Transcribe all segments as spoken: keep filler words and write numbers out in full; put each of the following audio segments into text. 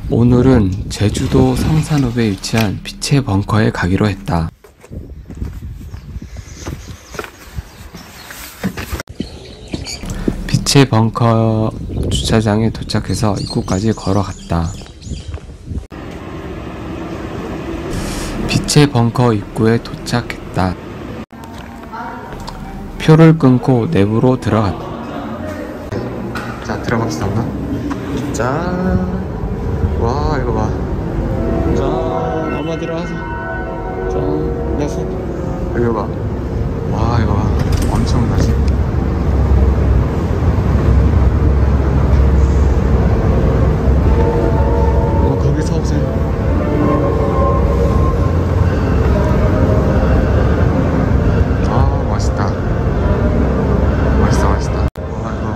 오늘은 제주도 성산읍에 위치한 빛의 벙커에 가기로 했다. 빛의 벙커 주차장에 도착해서 입구까지 걸어갔다. 빛의 벙커 입구에 도착했다. 표를 끊고 내부로 들어갔다. 자, 들어갑시다. 짠! 와, 이거 봐. 짠! 엄마 들어가서. 짠! 내 손. 이거 봐. 와, 이거 봐. 엄청나지? 어, 거기 서보세요. 아, 멋있다. 멋있다, 멋있다. 와, 이거.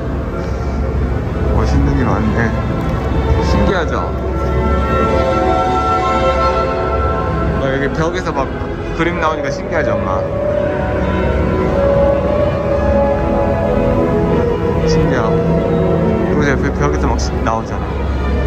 멋있는 게 많네. 신기하죠? 어, 여기 벽에서 막 그림 나오니까 신기하죠, 엄마? 신기하고. 그리고 저 벽에서 막 나오잖아.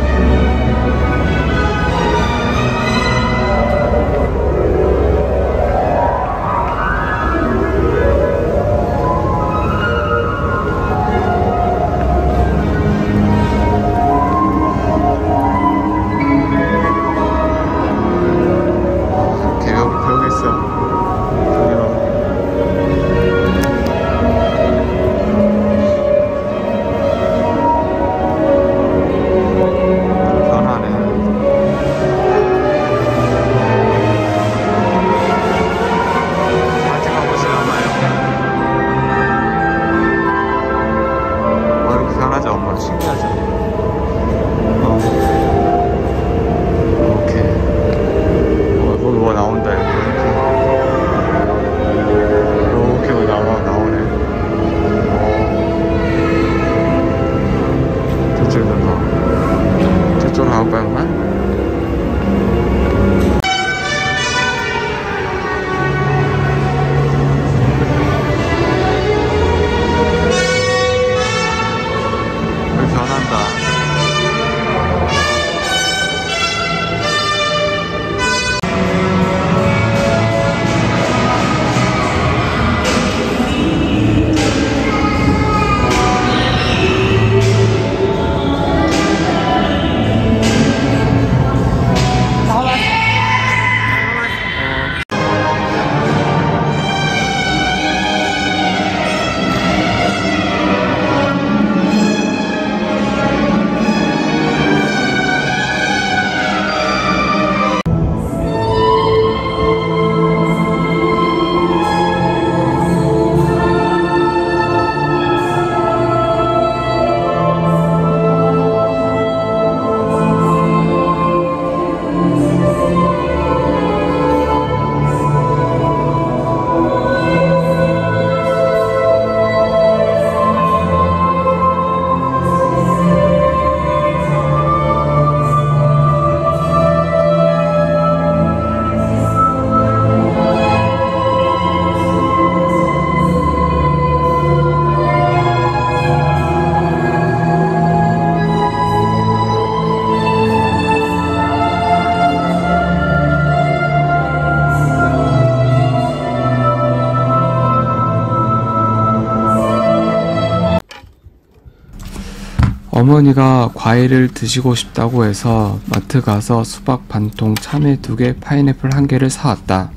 어머니가 과일을 드시고 싶다고 해서 마트 가서 수박 반통, 참외 두 개, 파인애플 한 개를 사왔다.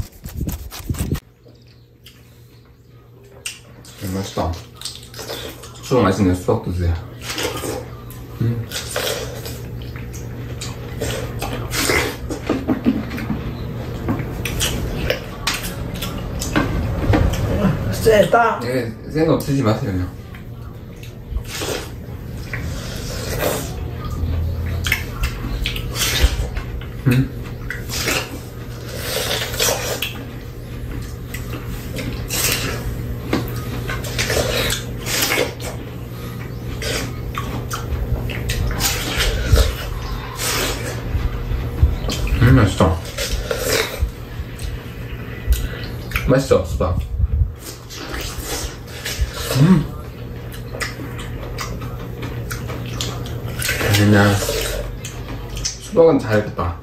음, 맛있다. 수박 맛있네. 수박 드세요. 음. 세다. 네, 센 거 드시지 마세요. 그냥. 음? 음, 맛있어. 맛있어, 수박. 음. 맛있냐? 수박은 잘했다.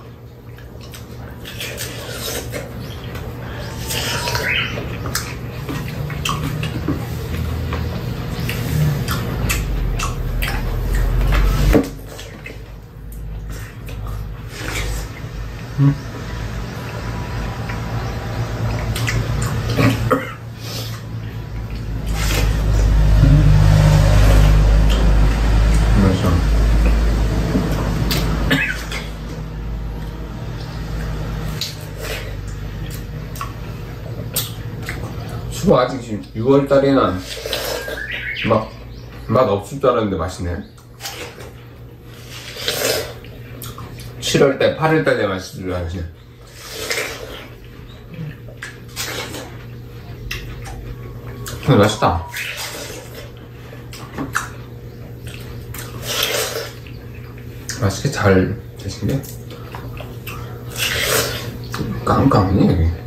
음. 수박 아직 지금 유월 달에는 막 맛 없을 줄 알았는데 맛있네. 칠월 달, 팔월 달에 맛있을 줄 알았지. 근데 맛있다. 맛있게 잘 드신 게 깜깜하네 여기.